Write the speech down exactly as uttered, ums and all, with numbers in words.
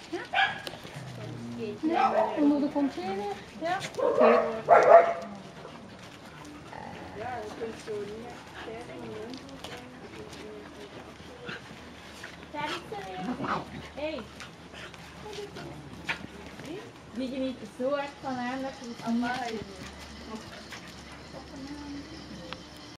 Ja, onder de container. Ja. Oké. Ja, dat is zo niet. Hey. Die geniet zo hard van haar dat ze het allemaal